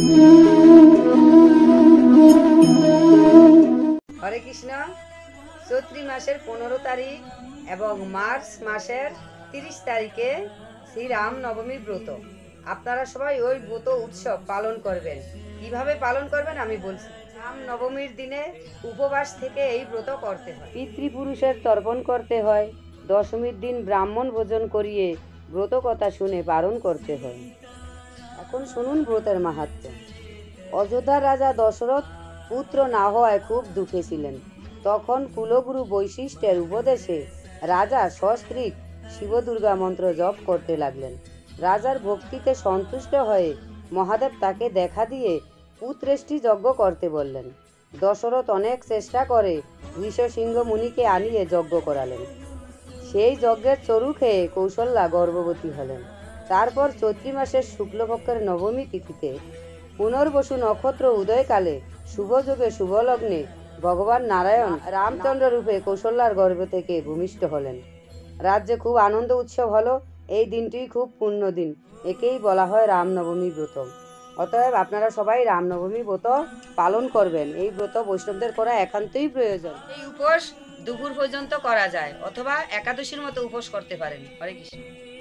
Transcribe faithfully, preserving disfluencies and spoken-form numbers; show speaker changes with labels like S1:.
S1: হরে কৃষ্ণ। চৈত্রী মাসের পনেরো তারিখ এবং মার্চ মাসের তিরিশ তারিখে শ্রী রাম নবমী ব্রত। আপনারা সবাই ওই ব্রত উৎসব পালন করবেন। কিভাবে পালন করবেন আমি বলছি। রাম নবমীর দিনে উপবাস থেকে এই ব্রত করতে হয়। পিতৃপুরুষের তর্পণ করতে হয়। দশমীর দিন ব্রাহ্মণ ভোজন করিয়ে ব্রত কথা শুনে পালন করতে হয়। এখন শুনুন ব্রতের মাহাত্ম্য। অযোধ্যার রাজা দশরথ পুত্র না হওয়ায় খুব দুঃখে ছিলেন। তখন কুলগুরু বৈশিষ্ট্যের উপদেশে রাজা সস্ত্রীক শিবদুর্গা মন্ত্র জপ করতে লাগলেন। রাজার ভক্তিতে সন্তুষ্ট হয়ে মহাদেব তাকে দেখা দিয়ে পুত্রেষ্টি যজ্ঞ করতে বললেন। দশরথ অনেক চেষ্টা করে ঋষসিংহ মুনিকে আনিয়ে যজ্ঞ করালেন। সেই যজ্ঞের চরু খেয়ে কৌশল্যা গর্ভবতী হলেন। তারপর চৈত্রী মাসের শুক্লপক্ষের নবমী তিথিতে পুনর্বসু নক্ষত্র উদয়কালে শুভযোগে শুভলগ্নে ভগবান নারায়ণ রামচন্দ্র রূপে কৌশল্যার গর্ভ থেকে ভূমিষ্ঠ হলেন। রাজ্যে খুব আনন্দ উৎসব হলো। এই দিনটি খুব পুণ্য দিন, একেই বলা হয় রামনবমী ব্রত। অতএব আপনারা সবাই রামনবমী ব্রত পালন করবেন। এই ব্রত বৈষ্ণবদের করা একান্তই প্রয়োজন। এই উপোস দুপুর পর্যন্ত করা যায়, অথবা একাদশীর মতো উপোস করতে পারেন। হরে কৃষ্ণ।